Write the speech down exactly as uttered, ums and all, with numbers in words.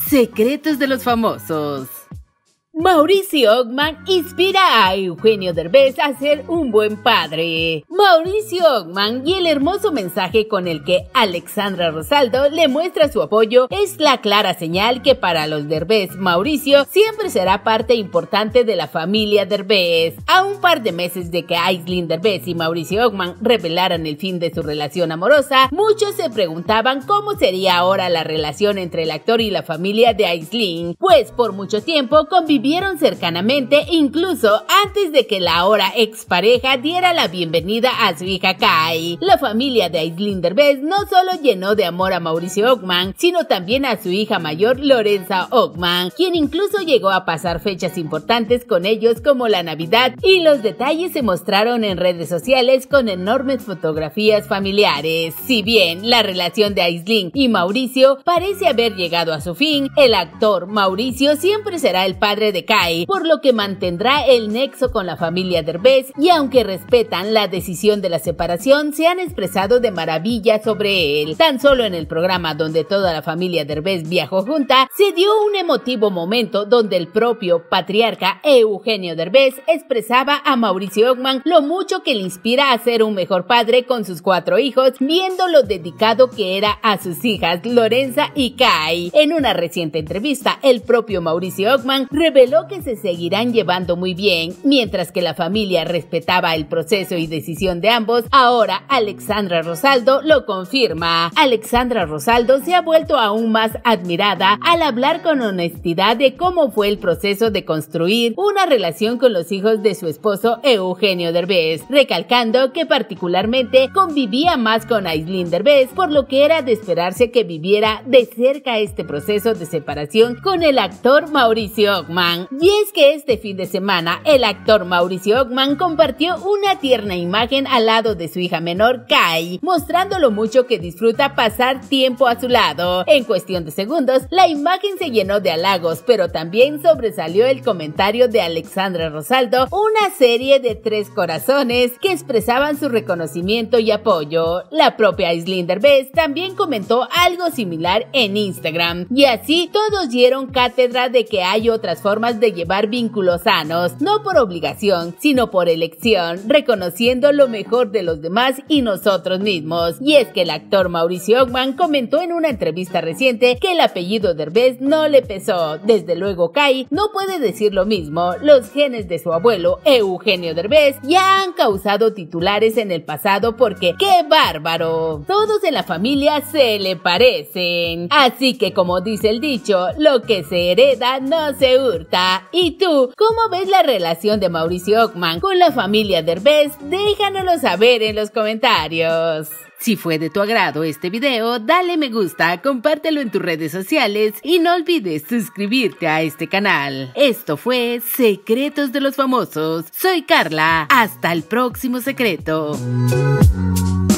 Secretos de los famosos. Mauricio Ockman inspira a Eugenio Derbez a ser un buen padre. Mauricio Ockman y el hermoso mensaje con el que Alexandra Rosaldo le muestra su apoyo es la clara señal que para los Derbez, Mauricio siempre será parte importante de la familia Derbez. A un par de meses de que Aislinn Derbez y Mauricio Ockman revelaran el fin de su relación amorosa, muchos se preguntaban cómo sería ahora la relación entre el actor y la familia de Aislinn, pues por mucho tiempo convivieron Vivieron cercanamente, incluso antes de que la ahora expareja diera la bienvenida a su hija Kai. La familia de Aislinn Derbez no solo llenó de amor a Mauricio Ockman, sino también a su hija mayor Lorenza Ockman, quien incluso llegó a pasar fechas importantes con ellos como la Navidad, y los detalles se mostraron en redes sociales con enormes fotografías familiares. Si bien la relación de Aislinn y Mauricio parece haber llegado a su fin, el actor Mauricio siempre será el padre de Kai, por lo que mantendrá el nexo con la familia Derbez, y aunque respetan la decisión de la separación, se han expresado de maravilla sobre él. Tan solo en el programa donde toda la familia Derbez viajó junta, se dio un emotivo momento donde el propio patriarca Eugenio Derbez expresaba a Mauricio Ockman lo mucho que le inspira a ser un mejor padre con sus cuatro hijos, viendo lo dedicado que era a sus hijas Lorenza y Kai. En una reciente entrevista, el propio Mauricio Ockman reveló que se seguirán llevando muy bien, mientras que la familia respetaba el proceso y decisión de ambos. Ahora Alexandra Rosaldo lo confirma. Alexandra Rosaldo se ha vuelto aún más admirada al hablar con honestidad de cómo fue el proceso de construir una relación con los hijos de su esposo Eugenio Derbez, recalcando que particularmente convivía más con Aislinn Derbez, por lo que era de esperarse que viviera de cerca este proceso de separación con el actor Mauricio Ockman. Y es que este fin de semana el actor Mauricio Ockman compartió una tierna imagen al lado de su hija menor Kai, mostrando lo mucho que disfruta pasar tiempo a su lado. En cuestión de segundos, la imagen se llenó de halagos, pero también sobresalió el comentario de Alexandra Rosaldo, una serie de tres corazones que expresaban su reconocimiento y apoyo. La propia Aislinn Derbez también comentó algo similar en Instagram, y así todos dieron cátedra de que hay otras formas de llevar vínculos sanos, no por obligación, sino por elección, reconociendo lo mejor de los demás y nosotros mismos. Y es que el actor Mauricio Ockman comentó en una entrevista reciente que el apellido Derbez no le pesó. Desde luego Kai no puede decir lo mismo. Los genes de su abuelo Eugenio Derbez ya han causado titulares en el pasado porque ¡qué bárbaro! Todos en la familia se le parecen. Así que, como dice el dicho, lo que se hereda no se hurta. ¿Y tú, cómo ves la relación de Mauricio Ockman con la familia Derbez? Déjanoslo saber en los comentarios. Si fue de tu agrado este video, dale me gusta, compártelo en tus redes sociales y no olvides suscribirte a este canal. Esto fue Secretos de los Famosos. Soy Carla. Hasta el próximo secreto.